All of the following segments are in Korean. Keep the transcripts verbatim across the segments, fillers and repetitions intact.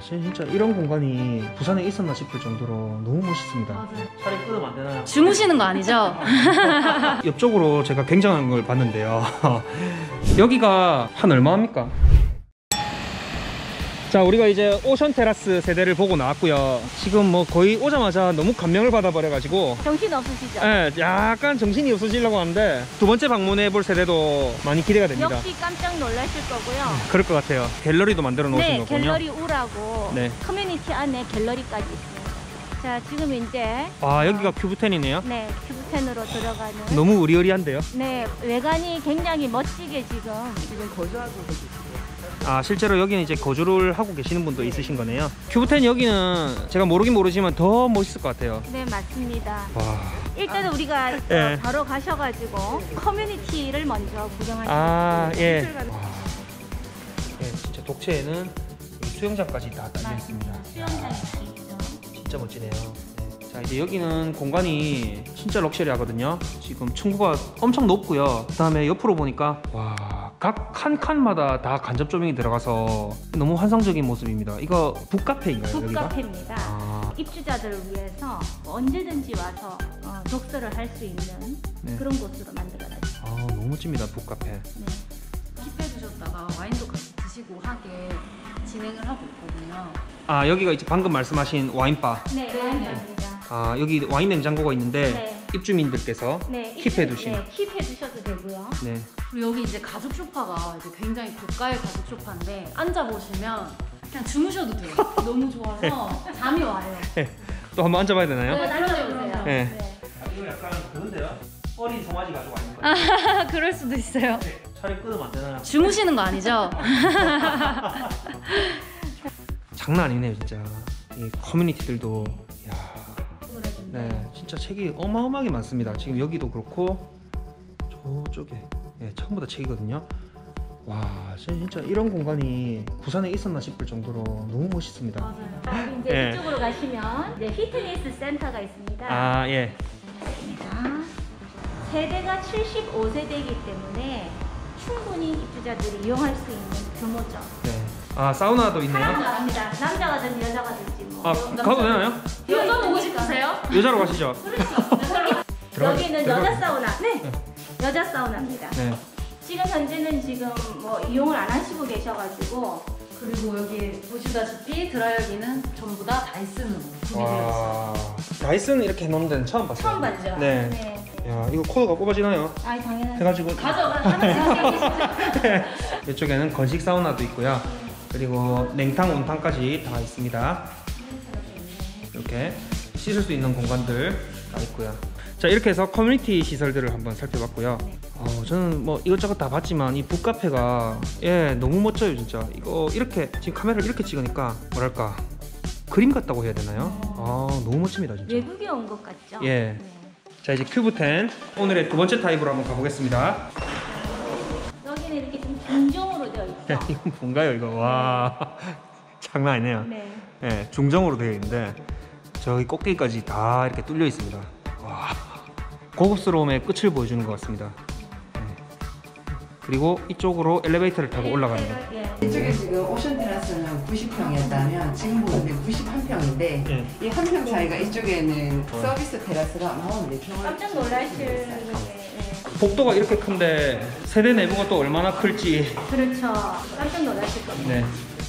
진짜 이런 공간이 부산에 있었나 싶을 정도로 너무 멋있습니다. 맞아요. 차라리 끊으면 안 되나요? 주무시는 거 아니죠? 옆쪽으로 제가 굉장한 걸 봤는데요. 여기가 한 얼마입니까? 자, 우리가 이제 오션 테라스 세대를 보고 나왔고요. 지금 뭐 거의 오자마자 너무 감명을 받아버려가지고 정신 없으시죠? 네, 약간 정신이 없어지려고 하는데 두 번째 방문해 볼 세대도 많이 기대가 됩니다. 역시 깜짝 놀라실 거고요. 그럴 것 같아요. 갤러리도 만들어 놓으신 네, 거군요. 갤러리 우라고 네. 커뮤니티 안에 갤러리까지 있습니다. 자, 지금 이제 아, 여기가 큐브텐이네요. 네, 큐브텐으로 들어가는. 너무 의리의리한데요. 네, 외관이 굉장히 멋지게 지금 지금 거주하고 계시고. 아, 실제로 여기는 이제 거주를 하고 계시는 분도 있으신 거네요. 큐브텐 여기는 제가 모르긴 모르지만 더 멋있을 것 같아요. 네, 맞습니다. 와. 일단은 우리가 네. 어, 바로 가셔가지고 커뮤니티를 먼저 구경하시면 아, 예. 네. 와. 예, 진짜 독채에는 수영장까지 다 달려 있습니다. 수영장이 있죠. 진짜 멋지네요. 네. 자, 이제 여기는 공간이 진짜 럭셔리하거든요. 지금 층고가 엄청 높고요. 그 다음에 옆으로 보니까 와, 각 한 칸마다 다 간접 조명이 들어가서 너무 환상적인 모습입니다. 이거 북카페인가요? 북카페입니다. 아. 입주자들을 위해서 언제든지 와서 어, 독서를 할 수 있는 네. 그런 곳으로 만들어놨어요. 아, 너무 멋집니다. 북카페. 네. 킵해 두셨다가 와인도 같이 드시고 하게 진행을 하고 있거든요. 아, 여기가 이제 방금 말씀하신 와인바. 네, 와인입니다. 아, 여기 와인 냉장고가 있는데 네. 입주민들께서 네, 킵해 두신. 네, 킵해 두셔도 되고요. 네. 그리고 여기 이제 가죽 소파가 이제 굉장히 고가의 가죽 소파인데 앉아 보시면 그냥 주무셔도 돼요. 너무 좋아서 잠이 와요. 또 한번 앉아봐야 되나요? 네. 앉아보세요. 네. 네. 아, 이거 약간 그런데요? 어린 송아지 가지고 와있는 거예요. 아, 그럴 수도 있어요. 차라리 끊으면 안 되나요? 주무시는 거 아니죠? 장난 아니네요, 진짜. 이 커뮤니티들도, 야, 네, 진짜 책이 어마어마하게 많습니다. 지금 여기도 그렇고 저쪽에, 네, 처음부 다 책이거든요. 와, 진짜 이런 공간이 부산에 있었나 싶을 정도로 너무 멋있습니다. 맞아요. 이제 네. 이쪽으로 가시면 이제 피트니스 센터가 있습니다. 아, 예. 있습니다. 세대가 칠십오 세대이기 때문에 충분히 입주자들이 이용할 수 있는 규모죠. 네. 아, 사우나도 있네요. 사용합니다. 남자가 든 여자가 들지 뭐. 아, 가도 되나요? 여자 보고 싶으세요? 여자로 가시죠. 들어가- 여기는 들어가- 여자 사우나. 네. 여자 사우나입니다. 네. 지금 현재는 지금 뭐 이용을 안 하시고 계셔가지고 그리고 여기 보시다시피 드라이기는 전부 다 다이슨으로 구비되어 있어요. 와, 다이슨 이렇게 해놓는 데는 처음 봤어요. 처음 봤죠? 네. 네. 야, 이거 코드가 뽑아지나요? 아이 당연하죠. 해가지고 가져가 하나씩. 이쪽에는 건식 사우나도 있고요. 그리고 냉탕, 온탕까지 다 있습니다. 이렇게 씻을 수 있는 공간들 다 있고요. 자, 이렇게 해서 커뮤니티 시설들을 한번 살펴봤고요. 어, 저는 뭐 이것저것 다 봤지만 이 북카페가 예, 너무 멋져요, 진짜. 이거 이렇게 지금 카메라를 이렇게 찍으니까 뭐랄까 그림 같다고 해야 되나요? 아, 너무 멋집니다, 진짜. 외국에 온 것 같죠? 예. 네. 자, 이제 큐브텐 오늘의 두 번째 타입으로 한번 가보겠습니다. 여기는 이렇게 좀 중정으로 되어 있죠. 야, 이건 뭔가요, 이거? 와, 장난 아니네요. 네. 네, 중정으로 되어 있는데 저기 꼭대기까지 다 이렇게 뚫려 있습니다. 와, 고급스러움의 끝을 보여주는 것 같습니다. 네. 그리고 이쪽으로 엘리베이터를 타고 올라가는 거. 예. 이쪽에 지금 오션 테라스는 구십 평이었다면 지금 보는데 구십일 평인데 예. 이 한 평 차이가 이쪽에는 서비스 테라스가 사십사 평을 깜짝 놀라실 예. 복도가 이렇게 큰데 세대 내부가 또 얼마나 클지. 그렇죠. 깜짝 놀라실 겁니다. 네.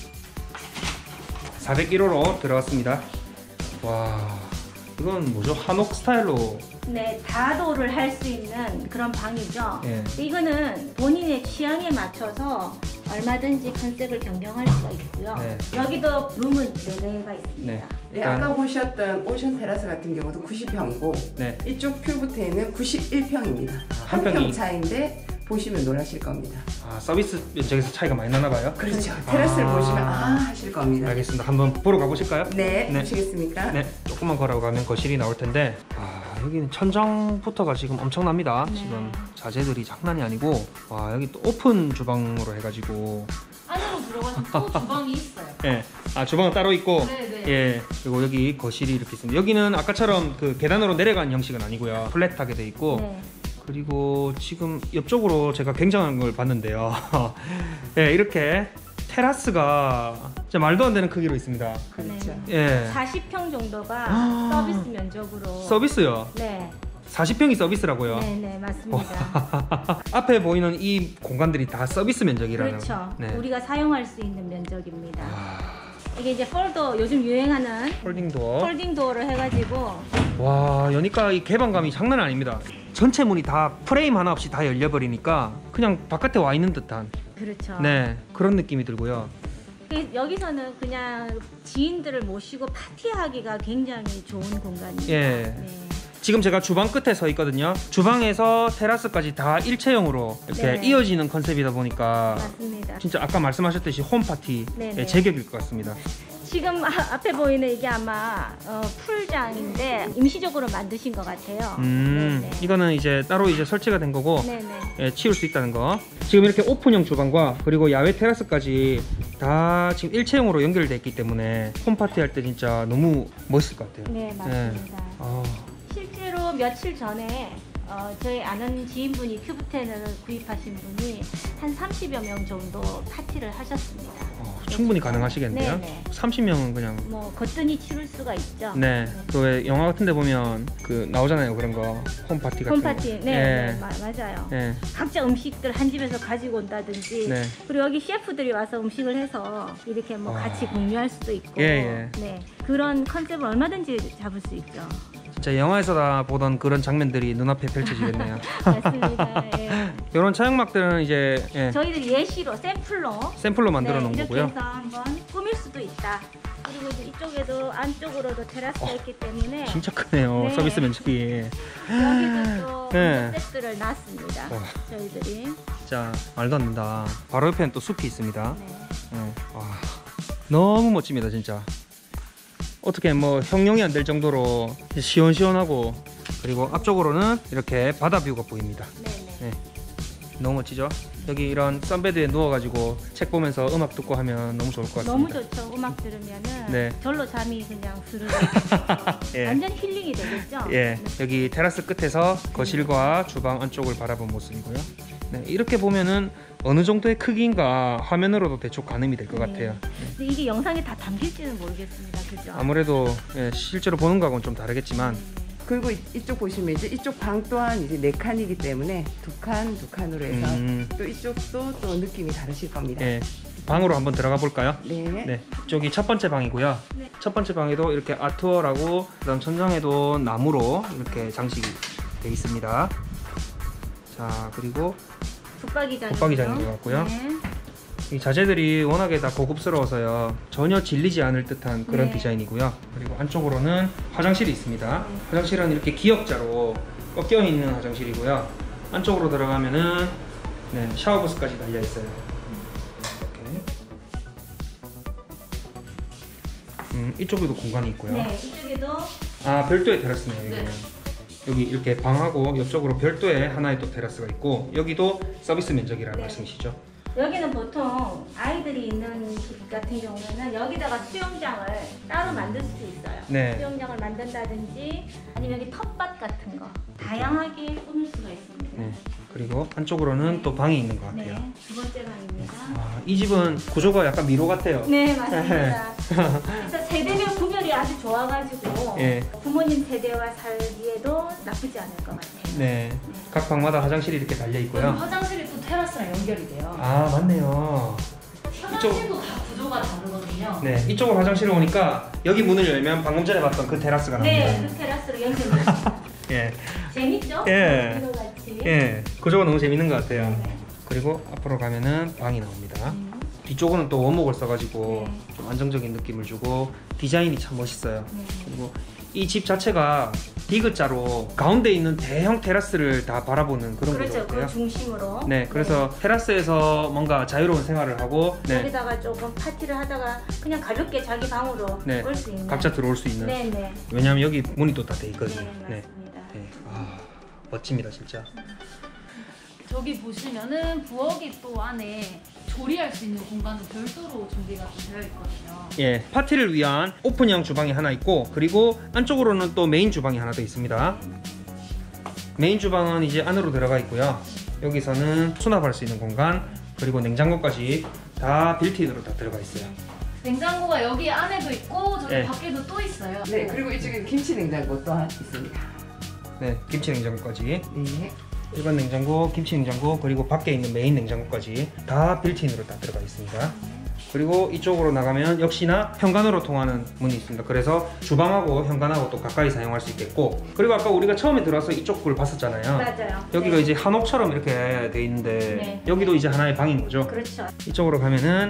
사백일 호로 들어갔습니다. 와, 이건 뭐죠? 한옥 스타일로. 네, 다도를 할 수 있는 그런 방이죠. 예. 이거는 본인의 취향에 맞춰서 얼마든지 컨셉을 변경할 수가 있고요. 네. 여기도 룸은 네 개가 있습니다. 네. 네, 아까 보셨던 오션 테라스 같은 경우도 구십 평이고 네. 이쪽 큐브테는 구십일 평입니다. 한 한 평 평이- 차이인데 보시면 놀라실 겁니다. 아, 서비스 면적에서 차이가 많이 나나 봐요? 그렇죠. 테라스를 아. 보시면 아 하실 겁니다. 알겠습니다. 한번 보러 가보실까요? 네, 네. 보시겠습니까? 네, 조금만 걸어가면 거실이 나올 텐데, 아, 여기는 천장부터가 지금 엄청납니다. 네. 지금 자재들이 장난이 아니고, 와, 여기 또 오픈 주방으로 해가지고, 안으로 들어가시면 또 주방이 있어요. 예, 아, 주방은 따로 있고, 네네. 예, 그리고 여기 거실이 이렇게 있습니다. 여기는 아까처럼 그 계단으로 내려가는 형식은 아니고요, 플랫하게 돼 있고. 네. 그리고 지금 옆쪽으로 제가 굉장한 걸 봤는데요. 네, 이렇게 테라스가 진짜 말도 안 되는 크기로 있습니다. 그렇죠. 예. 사십 평 정도가 아. 서비스 면적으로. 서비스요. 네. 사십 평이 서비스라고요. 네네 맞습니다. 앞에 보이는 이 공간들이 다 서비스 면적이라는. 그렇죠. 네. 우리가 사용할 수 있는 면적입니다. 아, 이게 이제 폴더 요즘 유행하는 폴딩 도어. 폴딩 도어를 해가지고 와, 여니까 이 개방감이 장난 아닙니다. 전체 문이 다 프레임 하나 없이 다 열려버리니까 그냥 바깥에 와 있는 듯한 그렇죠. 네 그런 느낌이 들고요. 그 여기서는 그냥 지인들을 모시고 파티하기가 굉장히 좋은 공간이에요. 예. 네. 지금 제가 주방 끝에 서 있거든요. 주방에서 테라스까지 다 일체형으로 이렇게 네. 이어지는 컨셉이다 보니까 맞습니다. 진짜 아까 말씀하셨듯이 홈파티의 네네. 제격일 것 같습니다. 지금 아, 앞에 보이는 이게 아마 어, 풀장인데 임시적으로 만드신 것 같아요. 음, 네네. 이거는 이제 따로 이제 설치가 된 거고 네네. 예, 치울 수 있다는 거. 지금 이렇게 오픈형 주방과 그리고 야외 테라스까지 다 지금 일체형으로 연결되어 있기 때문에 홈파티 할 때 진짜 너무 멋있을 것 같아요. 네 맞습니다. 아, 실제로 며칠 전에 어, 저희 아는 지인분이 큐브텐을 구입하신 분이 한 삼십여 명 정도 파티를 하셨습니다. 어, 충분히 가능하시겠는데요? 네네. 삼십 명은 그냥 뭐 거뜬히 치를 수가 있죠. 네, 그 왜 영화 같은 데 보면 그 나오잖아요. 그런 거 홈파티 같은 홈파티, 거. 네, 예. 네 마, 맞아요. 예. 각자 음식들 한 집에서 가지고 온다든지, 네. 그리고 여기 셰프들이 와서 음식을 해서 이렇게 뭐 아. 같이 공유할 수도 있고, 예, 예. 네 그런 컨셉을 얼마든지 잡을 수 있죠. 진짜 영화에서 보던 그런 장면들이 눈앞에 펼쳐지겠네요. 맞습니다. 예. 이런 차양막들은 이제 예, 저희들이 예시로 샘플로 샘플로 만들어 네, 놓은 이렇게 거고요. 해서 한번 꾸밀 수도 있다. 그리고 이제 이쪽에도 안쪽으로도 테라스가 있기 때문에 진짜 크네요. 네. 서비스 면적이. 여기도 또 네. 세트를 놨습니다. 와. 저희들이. 진짜 말도 안 된다. 바로 옆에는 또 숲이 있습니다. 네. 네. 와, 너무 멋집니다, 진짜. 어떻게 뭐 형용이 안 될 정도로 시원시원하고, 그리고 앞쪽으로는 이렇게 바다 뷰가 보입니다. 네네. 네. 너무 멋지죠? 여기 이런 썬베드에 누워가지고 책 보면서 음악 듣고 하면 너무 좋을 것 같습니다. 너무 좋죠. 음악 들으면은 네. 절로 잠이 그냥 스르르. 예. 완전 힐링이 되겠죠. 예, 여기 테라스 끝에서 거실과 주방 안쪽을 바라본 모습이고요. 네, 이렇게 보면은 어느 정도의 크기인가 화면으로도 대충 가늠이 될 것 네. 같아요. 근데 이게 영상에 다 담길지는 모르겠습니다. 그죠? 아무래도 예, 실제로 보는 거하고는 좀 다르겠지만 네. 그리고 이- 이쪽 보시면 이제 이쪽 방 또한 이제 네 칸이기 때문에 두 칸, 두 칸으로 해서 음, 또 이쪽도 또 느낌이 다르실 겁니다. 예, 방으로 한번 들어가 볼까요? 네. 네, 저기 첫 번째 방이고요. 네. 첫 번째 방에도 이렇게 아트월하고 그다음 천장에도 나무로 이렇게 장식이 되어 있습니다. 자, 그리고 붙박이장. 붙박이장인 것 같고요. 네. 이 자재들이 워낙에 다 고급스러워서요 전혀 질리지 않을 듯한 그런 네. 디자인이고요. 그리고 안쪽으로는 화장실이 있습니다. 화장실은 이렇게 기역자로 꺾여 있는 화장실이고요. 안쪽으로 들어가면은 네, 샤워부스까지 달려 있어요. 이렇게. 음, 이쪽에도 공간이 있고요. 네, 이쪽에도 아, 별도의 테라스네요. 여기는. 네. 여기 이렇게 방하고 옆쪽으로 별도의 하나의 또 테라스가 있고, 여기도 서비스 면적이라는 네. 말씀이시죠? 여기는 보통 아이들이 있는 집 같은 경우에는 여기다가 수영장을 따로 만들 수도 있어요. 네. 수영장을 만든다든지 아니면 여기 텃밭 같은 거 다양하게 꾸밀 수가 있습니다. 네. 그리고 안쪽으로는 또 방이 있는 것 같아요. 네, 두 번째 방입니다. 아, 이 집은 구조가 약간 미로 같아요. 네, 맞습니다. 그래서 세대별 구별이 아주 좋아가지고 예. 부모님 세대와 살기에도 나쁘지 않을 것 같아요. 네. 각 방마다 화장실이 이렇게 달려 있고요. 화장실이 또 테라스랑 연결이 돼요. 아, 맞네요. 화장실도 다 구조가 다르거든요. 네. 이쪽으로 화장실을 오니까 여기 문을 열면 방금 전에 봤던 그 테라스가 나옵니다. 네, 그 테라스로 연결됩니다. 예. 재밌죠? 예. 이거 같이. 예. 구조가 너무 재밌는 것 같아요. 네. 그리고 앞으로 가면은 방이 나옵니다. 음. 뒤쪽은 또 원목을 써가지고 네. 좀 안정적인 느낌을 주고 디자인이 참 멋있어요. 네. 그리고 이 집 자체가 디귿자로 가운데 있는 대형 테라스를 다 바라보는 그런 그렇죠. 구조 그 같아요. 중심으로. 네, 그래서 테라스에서 뭔가 자유로운 생활을 하고 네, 여기다가 조금 파티를 하다가 그냥 가볍게 자기 방으로 네, 올 수 있는. 각자 들어올 수 있는. 네, 네. 왜냐하면 여기 문이 또 다 돼 있거든요. 네, 맞습니다. 네. 아, 멋집니다, 진짜. 저기 보시면은 부엌이 또 안에 조리할 수 있는 공간도 별도로 준비가 또 되어 있거든요. 예, 파티를 위한 오픈형 주방이 하나 있고, 그리고 안쪽으로는 또 메인 주방이 하나 더 있습니다. 메인 주방은 이제 안으로 들어가 있고요. 여기서는 수납할 수 있는 공간, 그리고 냉장고까지 다 빌트인으로 다 들어가 있어요. 냉장고가 여기 안에도 있고 저기 네. 밖에도 또 있어요. 네, 그리고 이쪽에 김치 냉장고 또한 있습니다. 네, 김치 냉장고까지. 네. 일반 냉장고, 김치 냉장고, 그리고 밖에 있는 메인 냉장고까지 다 빌트인으로 다 들어가 있습니다. 그리고 이쪽으로 나가면 역시나 현관으로 통하는 문이 있습니다. 그래서 주방하고 현관하고 또 가까이 사용할 수 있겠고, 그리고 아까 우리가 처음에 들어와서 이쪽 을 봤었잖아요. 맞아요. 여기가 네. 이제 한옥처럼 이렇게 돼 있는데 네. 여기도 이제 하나의 방인 거죠. 그렇죠. 이쪽으로 가면은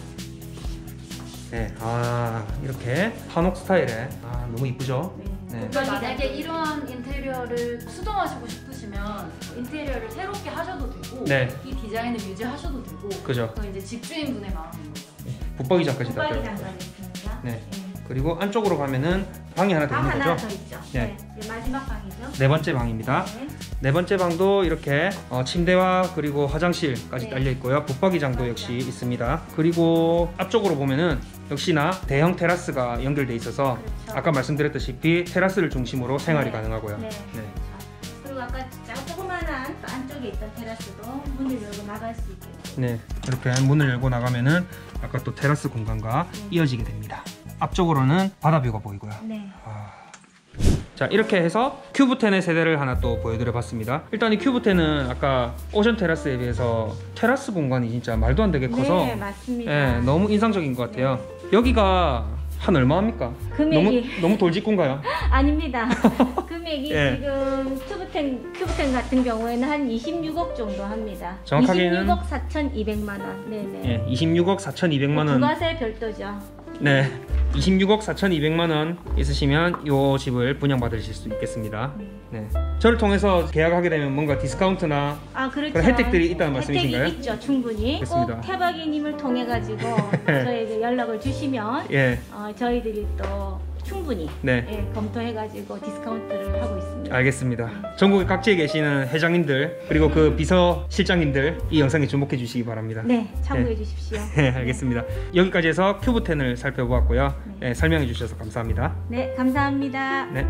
네, 아 이렇게 한옥 스타일의 아 너무 이쁘죠. 네. 만약에 이러한 인테리어를 수정하시고 싶으시면 인테리어를 새롭게 하셔도 되고 네. 이 디자인을 유지하셔도 되고 그죠. 그건 이제 집주인분의 마음인 거죠. 붙박이장까지 다 붙박이 들어가. 장까지 있습니다. 네. 그리고 안쪽으로 가면은 방이 하나 더 방 있는 하나 거죠. 더 있죠. 네. 네. 이제 마지막 방이죠. 네 번째 방입니다. 네. 네 번째 방도 이렇게 어, 침대와 그리고 화장실까지 네. 딸려 있고요. 붙박이장도 역시 있습니다. 그리고 앞쪽으로 보면은 역시나 대형 테라스가 연결돼 있어서 그렇죠. 아까 말씀드렸다시피 테라스를 중심으로 생활이 네. 가능하고요. 네. 네. 그렇죠. 그리고 아까 저 조그만한 또 안쪽에 있던 테라스도 문을 열고 나갈 수 있게. 네, 이렇게 문을 열고 나가면은 아까 또 테라스 공간과 음. 이어지게 됩니다. 앞쪽으로는 바다뷰가 보이고요. 네. 아. 자, 이렇게 해서 큐브 텐의 세대를 하나 또 보여드려 봤습니다. 일단 이 큐브 텐은 아까 오션 테라스에 비해서 테라스 공간이 진짜 말도 안 되게 커서 네, 맞습니다. 예, 너무 인상적인 것 같아요. 여기가 한 얼마 합니까? 금액이- 너무 너무 돌직구인가요? 아닙니다. 금액이 예. 지금 큐브텐 큐브텐 같은 경우에는 한 이십육억 정도 합니다. 정확하게는- 이십육억 사천이백만 원. 네네. 예, 이십육억 사천이백만 원. 부가세 별도죠. 네, 이십육억 사천이백만 원 있으시면 이 집을 분양받으실 수 있겠습니다. 네, 저를 통해서 계약하게 되면 뭔가 디스카운트나 아 그렇죠. 그런 혜택들이 있다는 말씀이신가요? 혜택이 있죠, 충분히. 그렇습니다. 꼭 태박이님을 통해 가지고 저에게 연락을 주시면 예, 어, 저희들이 또 충분히 네. 예, 검토해 가지고 디스카운트를 하고 있습니다. 알겠습니다. 전국의 각지에 계시는 회장님들 그리고 그 비서실장님들 이 영상에 주목해 주시기 바랍니다. 네, 참고해 주십시오. 네, 알겠습니다. 여기까지 해서 큐브 텐을 살펴보았고요. 네, 설명해 주셔서 감사합니다. 네, 감사합니다. 네.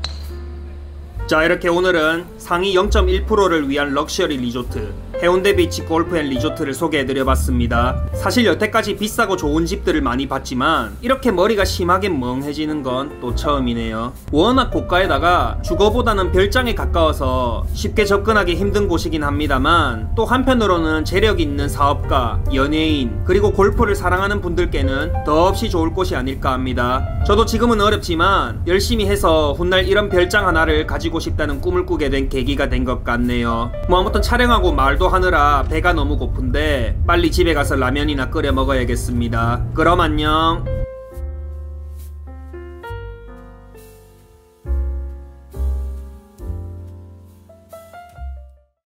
자, 이렇게 오늘은 상위 영 점 일 퍼센트를 위한 럭셔리 리조트 해운대 비치 골프 앤 리조트를 소개해드려봤습니다. 사실 여태까지 비싸고 좋은 집들을 많이 봤지만 이렇게 머리가 심하게 멍해지는 건 또 처음이네요. 워낙 고가에다가 주거보다는 별장에 가까워서 쉽게 접근하기 힘든 곳이긴 합니다만 또 한편으로는 재력 있는 사업가, 연예인, 그리고 골프를 사랑하는 분들께는 더없이 좋을 곳이 아닐까 합니다. 저도 지금은 어렵지만 열심히 해서 훗날 이런 별장 하나를 가지고 싶다는 꿈을 꾸게 된 계기가 된 것 같네요. 뭐 아무튼 촬영하고 말도 하느라 배가 너무 고픈데 빨리 집에 가서 라면이나 끓여 먹어야겠습니다. 그럼 안녕.